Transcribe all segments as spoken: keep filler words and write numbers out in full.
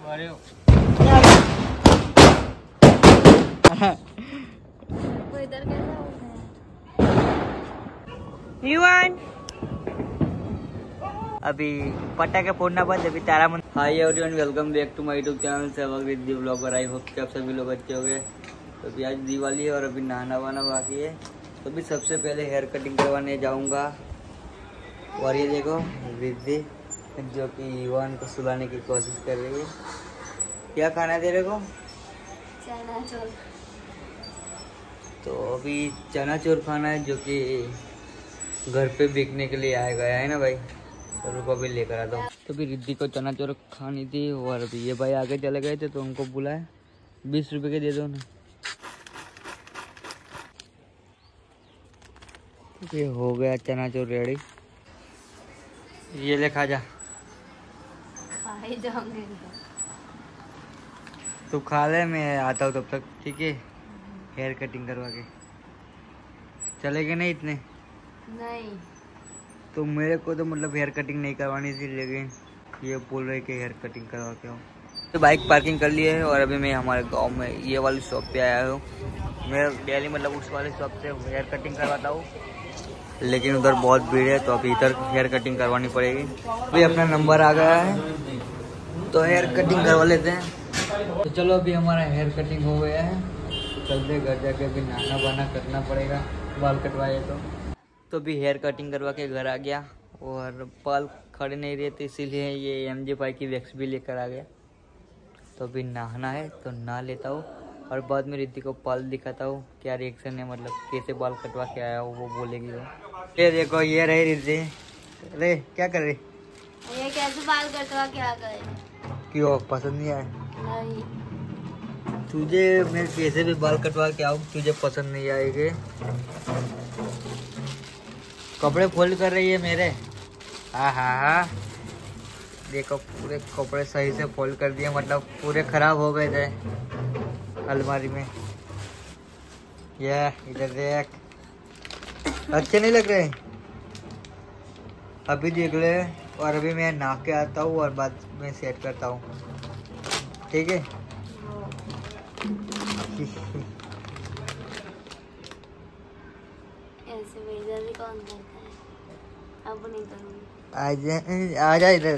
अरे वो इधर कैसा हो युवान अभी पटाखे फोड़ना बंद अभी तारा मन। Hi everyone, welcome back to my YouTube channel Sehwag Riddhi blogger. I hope कि आप सभी लोग अच्छे हो गए। तो अभी आज दिवाली है और अभी नहाना वाना बाकी है। तो अभी सबसे पहले हेयर कटिंग करवाने जाऊंगा। और ये देखो रिद्धि जो कि युवान को सुलाने की कोशिश कर रही है। क्या खाना दे रहे को? चना चोर। तो अभी चना चोर खाना है जो कि घर पे बिकने के लिए आया गया है ना भाई। तो रुको अभी लेकर आता हूँ। तो अभी रिद्धि को चना चोर खानी थी और अभी ये भाई आगे चले गए थे तो उनको बुलाए। बीस रुपए के दे दो ना। तो ये हो गया चना चोर रेडी। ये ले खा जा। खा ही जाऊंगे तू खा ले, मैं आता हूँ तब तक, ठीक है? हेयर कटिंग करवा के चलेगे नहीं इतने? नहीं तो मेरे को तो मतलब हेयर कटिंग नहीं करवानी थी, लेकिन ये बोल रहे कि हेयर कटिंग करवा के आओ। तो बाइक पार्किंग कर लिए है और अभी मैं हमारे गांव में ये वाली शॉप पे आया हूँ। मैं डेली मतलब उस वाली शॉप से हेयर कटिंग करवाता हूँ, लेकिन उधर बहुत भीड़ है तो अभी इधर हेयर कटिंग करवानी पड़ेगी। अभी अपना नंबर आ गया है तो हेयर कटिंग करवा लेते हैं। तो चलो अभी हमारा हेयर कटिंग हो गया है, तो चलते घर जाके अभी नहाना वाना करना पड़ेगा, बाल कटवाए तो। तो अभी हेयर कटिंग करवा के घर आ गया और बाल खड़े नहीं रहे थे, इसीलिए ये एम जे फाइव की वैक्स भी लेकर आ गया। तो अभी नहाना है तो नहा लेता हूँ और बाद में रिद्धि को बाल दिखाता हूँ क्या रिएक्शन है, मतलब कैसे बाल कटवा के आया हो वो बोलेगी वो। ये देखो ये रही रिद्धि। अरे क्या कर रही? ये कैसे बाल कटवा के आ गए? क्यों पसंद नहीं आया? नहीं तुझे मैं कैसे भी बाल कटवा के आऊँ तुझे पसंद नहीं आएंगे। कपड़े फोल्ड कर रही है मेरे। हाँ हाँ हाँ देखो पूरे कपड़े सही से फोल्ड कर दिए, मतलब पूरे खराब हो गए थे अलमारी में। ये इधर देख, अच्छे नहीं लग रहे? अभी देख ले और अभी मैं नहा के आता हूँ और बाद में सेट करता हूँ, ठीक है? ऐसे वैसा भी कौन करता है? अब नहीं करूँगी। आजा आजा इधर।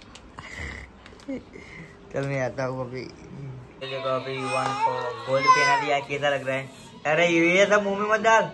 चल मैं आता हूँ अभी। देखो अभी युवान को गोल्ड पहना दिया, कैसा लग रहा है? अरे ये सब मुंह में मत डाल,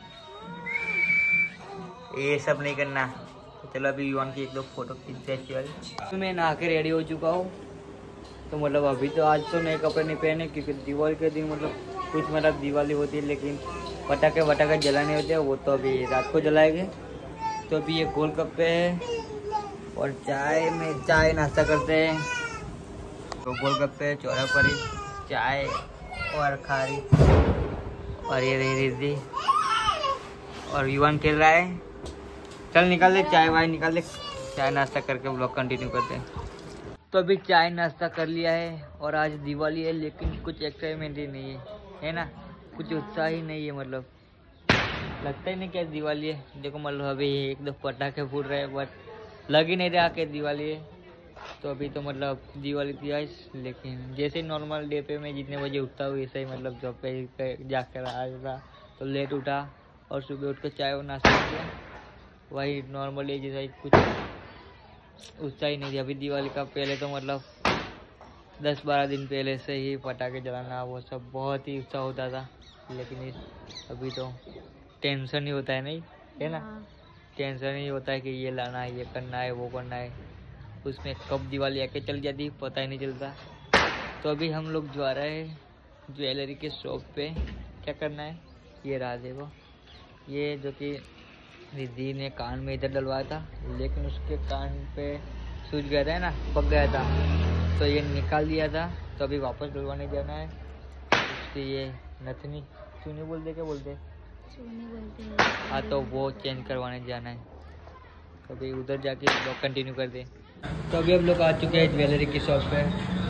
ये सब नहीं करना। तो चलो अभी युवान की एक दो फोटो खींचते हैं अच्छी वाली। तो मैं नहा के रेडी हो चुका हूँ। तो मतलब अभी तो आज तो नए कपड़े नहीं पहने क्योंकि दिवाली के दिन मतलब कुछ मतलब दिवाली होती है, लेकिन पटाखे वटाखे जलाने होते हैं वो तो अभी रात को जलाएंगे। तो अभी ये गोलगप्पे है और चाय में चाय नाश्ता करते हैं। तो गोलगप्पे, चौरा परी, चाय और खारी। और ये रही रिद्धि और युवान खेल रहा है। चल निकाल ले चाय वाय निकाल ले, चाय नाश्ता करके ब्लॉग कंटिन्यू करते हैं। तो अभी चाय नाश्ता कर लिया है और आज दिवाली है, लेकिन कुछ एक्साइटमेंट ही नहीं है, है ना? कुछ उत्साह ही नहीं है, मतलब लगता ही नहीं कि दिवाली है। देखो मतलब अभी एक दो पटाखे फूट रहे हैं बट लग ही नहीं रहा कि दिवाली है। तो अभी तो मतलब दिवाली थी आज, लेकिन जैसे नॉर्मल डे पे मैं जितने बजे उठता हूँ वैसे ही मतलब जॉब पे जाकर आज रहा तो लेट उठा और सुबह उठ कर चाय और नाश्ता किया, वही नॉर्मल डे जैसा ही, कुछ उत्साह ही नहीं थी। अभी दिवाली का पहले तो मतलब दस बारह दिन पहले से ही पटाखे जलाना वो सब बहुत ही उत्साह होता था, लेकिन इस अभी तो टेंशन ही होता है, नहीं है ना? टेंशन ही होता है कि ये लाना है, ये करना है, वो करना है। उसमें कब दिवाली आके चल जाती पता ही नहीं चलता। तो अभी हम लोग जा रहे हैं ज्वेलरी के शॉप पे। क्या करना है? ये रहा देखो, ये जो कि रिद्धि ने कान में इधर डलवाया था, लेकिन उसके कान पे सूज गया था ना, पक गया था, तो ये निकाल दिया था। तो अभी वापस डलवाने जाना है। उसकी ये नथनी चूनी बोलते, क्या बोलते? चूनी बोलते हैं। हाँ, तो वो चेंज करवाने जाना है। तो अभी उधर जाके ब्लॉग कंटिन्यू करते हैं। तो अभी हम लोग आ चुके हैं ज्वेलरी की शॉप पे।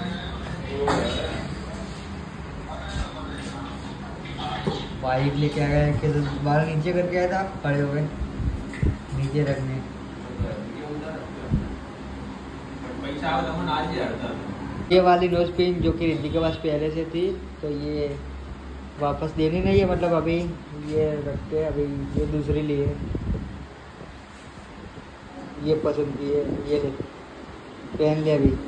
पाइप लेके आ गए कि बाल नीचे करके आया था, खड़े हो गए नीचे रखने। ये वाली नोज पिन जो कि रिद्धि के पास पहले से थी, तो ये वापस देनी नहीं है, मतलब अभी ये रखते हैं, अभी ये दूसरी ली है, ये पसंद की है, ये ले पहन लिया अभी।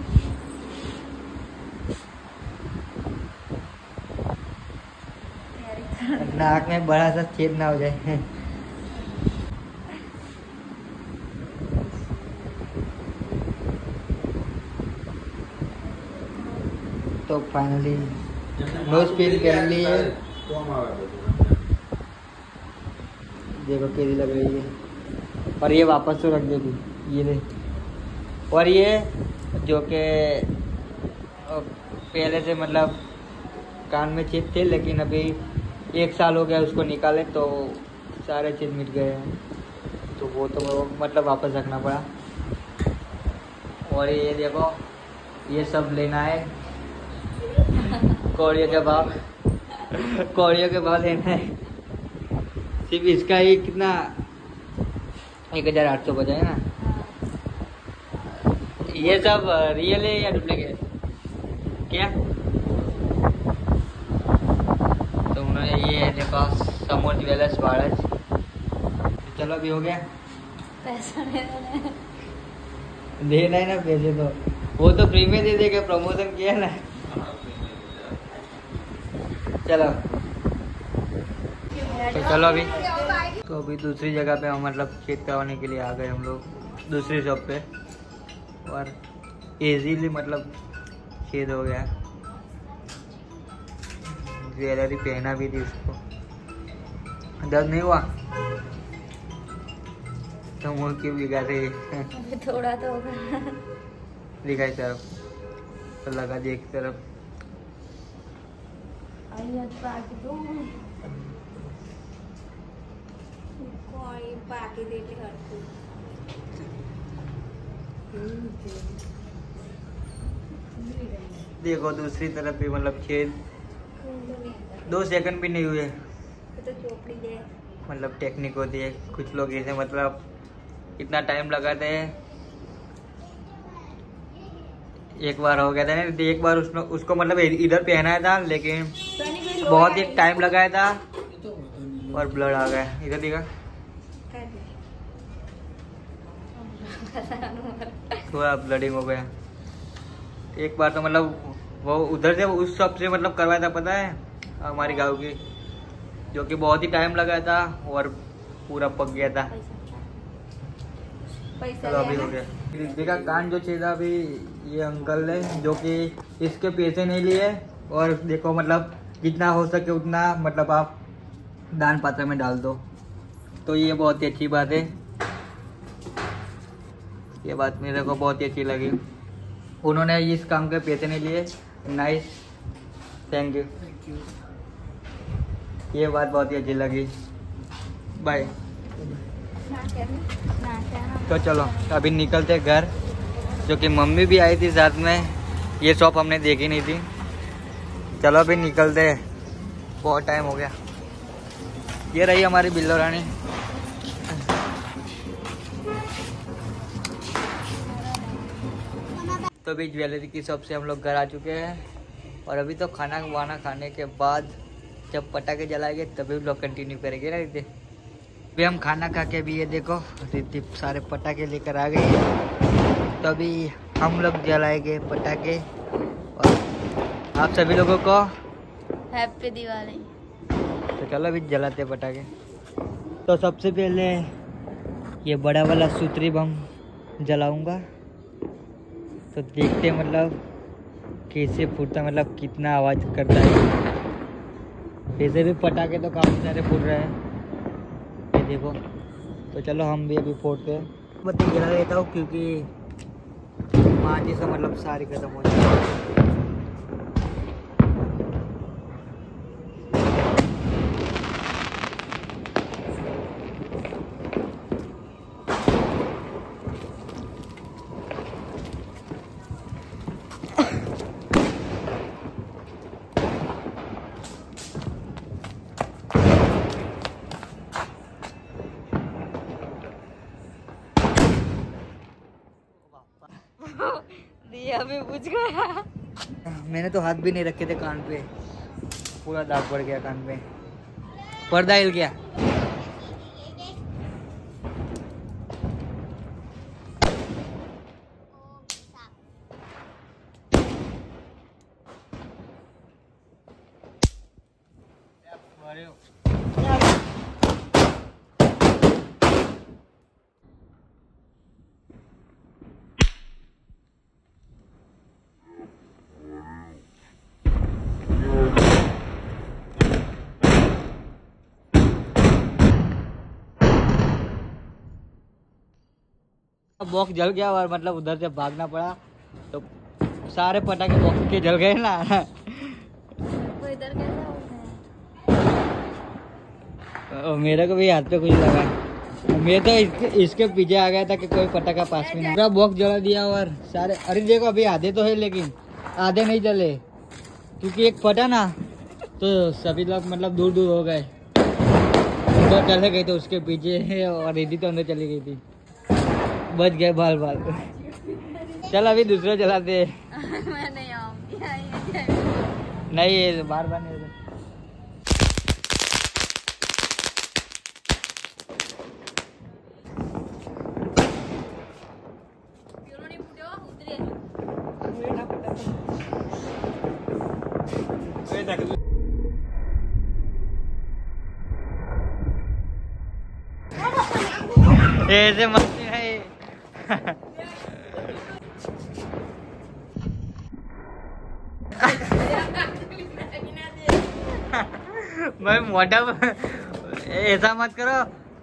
नाक में बड़ा सा छेद ना हो जाए। तो फाइनली नोज पिन पहन ली है, देखो कैसी लग रही है, और ये वापस तो रख देगी ये ले। और ये जो कि पहले से मतलब कान में छेद थे, लेकिन अभी एक साल हो गया उसको निकाले तो सारे छेद मिट गए हैं, तो वो तो मतलब वापस रखना पड़ा। और ये देखो ये सब लेना है, कौड़ियों के भाव कौड़ियों के भाव लेना है। सिर्फ इसका ही कितना, एक हजार आठ सौ बचा है ना। ये सब रियल है या डुप्लीकेट क्या? तो उन्होंने ये देखो समोर ज्वेलर्स भारत। चलो अभी हो गया, पैसा देना देना है ना पैसे, तो वो तो फ्री में दे देगा, प्रमोशन किया ना। चलो तो चलो अभी तो अभी दूसरी जगह पे हम मतलब चेक करवाने के लिए आ गए हम लोग दूसरी शॉप पे, और इजीली मतलब छेद हो गया। ज्वेलरी पहना भी थी उसको, दर्द नहीं हुआ तो मुँह क्यों बिगा रही है? थोड़ा तो होगा। दिखाई तरफ तो लगा दी एक तरफ। देखो दूसरी तरफ भी मतलब छेद दो सेकंड भी नहीं हुए, तो चोपड़ी दे मतलब टेक्निक होती है। कुछ लोग ऐसे मतलब इतना टाइम लगाते हैं। एक बार हो गया था ना, एक बार उसने उसको मतलब इधर पहनाया था, लेकिन बहुत ही टाइम लगाया था और ब्लड आ गया। इधर दिखा थोड़ा ब्लडिंग हो गया। एक बार तो मतलब वो उधर से उस शॉप से मतलब करवाया था, पता है हमारी गाँव की, जो कि बहुत ही टाइम लगाया था और पूरा पक गया था। चलो अभी हो गया। रिद्धि का कान जो चाहिए था अभी ये अंकल है, जो कि इसके पैसे नहीं लिए, और देखो मतलब जितना हो सके उतना मतलब आप दान पात्र में डाल दो, तो ये बहुत ही अच्छी बात है। ये बात मेरे को बहुत ही अच्छी लगी। उन्होंने इस काम के पैसे नहीं लिए। Nice, thank you. ये बात बहुत ही अच्छी लगी। बाय। तो चलो अभी निकलते घर, जो कि मम्मी भी आई थी साथ में। ये शॉप हमने देखी नहीं थी। चलो अभी निकलते, बहुत टाइम हो गया। ये रही हमारी बिल्लो रानी। तो अभी ज्वेलरी की शॉप से हम लोग घर आ चुके हैं, और अभी तो खाना वाना खाने के बाद जब पटाखे जलाएंगे तभी लोग कंटिन्यू करेंगे ना रिद्धि। अभी हम खाना खा के भी ये देखो रिद्धि सारे पटाखे लेकर आ गई है, तो अभी हम लोग जलाएंगे पटाखे, और आप सभी लोगों को हैप्पी दिवाली। तो चलो अभी जलाते पटाखे। तो सबसे पहले ये बड़ा वाला सूत्री बम जलाऊंगा, तो देखते मतलब कैसे फूटता, मतलब कितना आवाज़ करता है। वैसे भी पटाखे तो काफ़ी सारे फूट रहे हैं, ये देखो। तो चलो हम भी अभी फोड़ते हैं। बत्ती जला देता हूँ क्योंकि माची से मतलब सारी खत्म हो जाए। दिया भी बुझ गया। मैंने तो हाथ भी नहीं रखे थे कान पे, पूरा दाग पड़ गया कान पे, पर्दा हिल गया। बॉक्स जल गया और मतलब उधर से भागना पड़ा तो सारे पटाखे बॉक्स के जल गए ना। वो इधर कैसे हो गया? मेरे को भी हाथ पे कुछ लगा, मैं तो इसके, इसके पीछे आ गया था कि कोई पटाखा पास में नहीं। पूरा बॉक्स जला दिया और सारे, अरे देखो अभी आधे तो है लेकिन आधे नहीं जले क्योंकि एक फटा ना तो सभी लोग मतलब दूर दूर हो गए, उधर चले गए थे उसके पीछे और रिद्धि तो अंदर चली गई थी, बच गए बाल बाल। चल अभी दूसरा चलाते। मैं नहीं आऊंगी। नहीं ये बार बार नहीं। ऐसे मस्ती है। मैं मोटा ऐसा मत करो।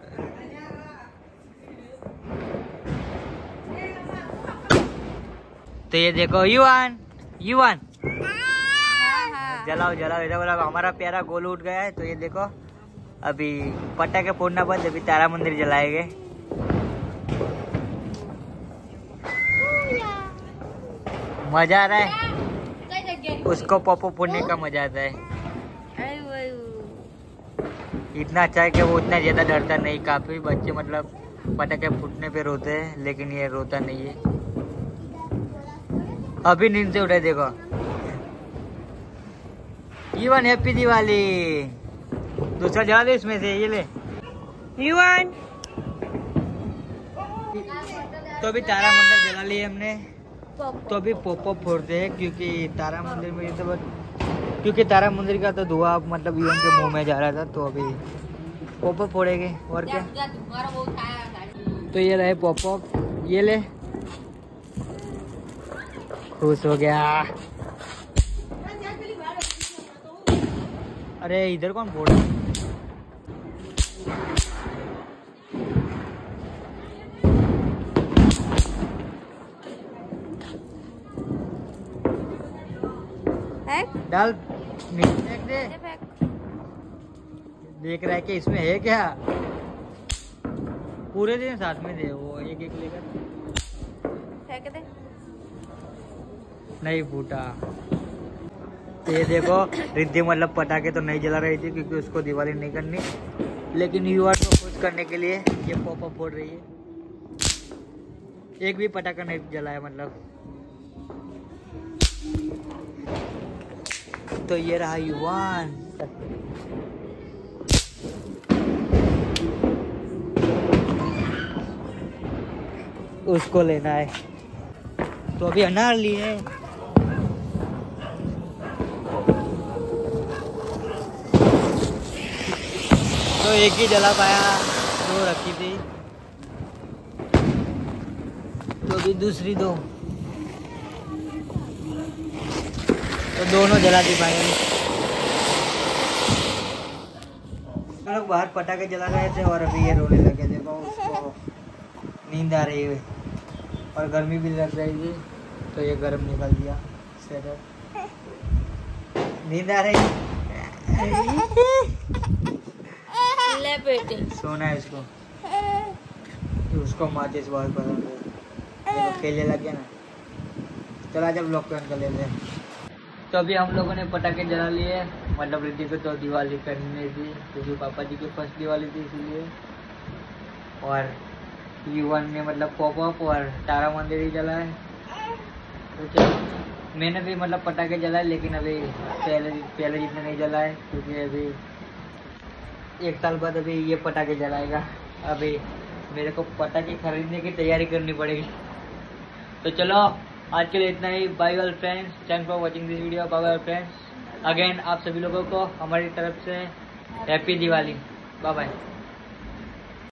तो ये देखो युवान युवान जलाओ जलाओ, ऐसा बोला हमारा प्यारा गोल उठ गया है। तो ये देखो अभी पटाखे फोड़ना बंद, अभी तारा मंदिर जलाएंगे। मजा आ रहा है, उसको पॉपो फोड़ने का मजा आता है। इतना अच्छा है कि वो उतना ज्यादा डरता नहीं। काफी बच्चे मतलब पटाखे फूटने पे रोते हैं लेकिन ये रोता नहीं है। अभी नींद से उठे देखो। युवान हैप्पी दिवाली। दूसरा जला दे इसमें से, ये ले युवान। तो अभी तारा मंदिर जला लिए हमने, तो अभी पॉपअप फोड़ते हैं क्योंकि तारा मंदिर में तो क्योंकि तारा मंदिर का तो धुआं मतलब युवान के मुंह में जा रहा था, तो अभी पॉपअप फोड़ेंगे और क्या। तो ये रहे पॉपअप, ये ले। खुश हो गया। अरे इधर कौन फोड़ रहा है? डाल फेंक दे। देख रहा है कि इसमें है क्या, पूरे दिन साथ में दे, वो एक एक लेकर फेंक दे। नहीं फूटा। ये देखो रिद्धि मतलब पटाखे तो नहीं जला रही थी क्योंकि उसको दिवाली नहीं करनी, लेकिन युवा को खुश करने के लिए ये पॉपअप फोड़ रही है। एक भी पटाखा नहीं जलाया मतलब। तो ये रहा युवान। उसको लेना है, तो अभी अनार लिए। तो एक ही जला पाया, दो रखी थी, तो अभी दूसरी दो, तो दोनों जला दी फाइनली। हम लोग बाहर पटाखे जला रहे थे और अभी ये रोने लगे। देखो उसको नींद आ रही है और गर्मी भी लग रही थी, तो ये गर्म निकाल दिया स्वेटर। नींद आ रही ले बेटे, सोना है इसको, तो उसको माचिस बहुत पसंद है। देखो खेलने लग गया ना। चला जब ब्लॉक पे कर लेते हैं। तो अभी हम लोगों ने पटाखे जला लिए, मतलब रिद्धि को तो दिवाली करनी थी क्योंकि पापा जी की फर्स्ट दिवाली थी इसलिए। और युवन ने मतलब पॉपअप और तारा मंदिर ही जला है। तो चलो मैंने भी मतलब पटाखे जलाए, लेकिन अभी पहले पहले जितने नहीं जलाए, क्योंकि अभी एक साल बाद अभी ये पटाखे जलाएगा। अभी मेरे को पटाखे खरीदने की तैयारी करनी पड़ेगी। तो चलो आज के लिए इतना ही। Bye all friends, thanks for watching this video. Bye bye friends, again आप सभी लोगों को हमारी तरफ से हैप्पी दिवाली। Bye bye.